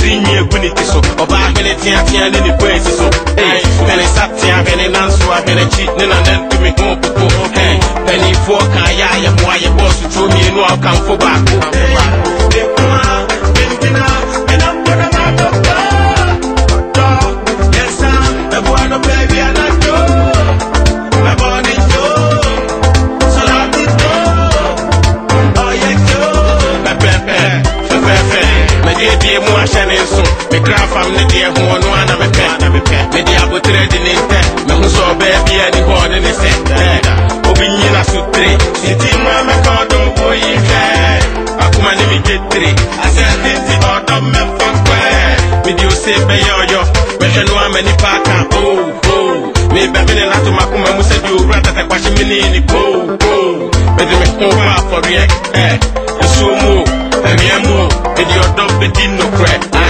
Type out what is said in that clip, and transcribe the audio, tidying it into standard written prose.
Trini Buniki so, or back in the Tian in the place so. Hey, Penny Satia, Penny Nansua, Penny Cheating, and then give me home to go. Hey, Penny Fork, I am why your boss to me and I'll come for back. And I'm gonna have a dog. Yes, I'm the boy, no baby, and I go. My body go. So I did go. Oh, yeah, go. My pepe. My dear, more shining soon. Me craft from the dear who one of my pet. Me dear, but ready in that. Me who saw baby and the one in the set. Obin, I should three. Sitting on my condo, boy, you can. I get three. I said, this is all the men for where. With you say, Bayo, mention one many partner. Oh, maybe I'm in a lot of my woman who said you rather than watching me in the go. But they make over for react. So move, and you move, and your dog, the dinner crack.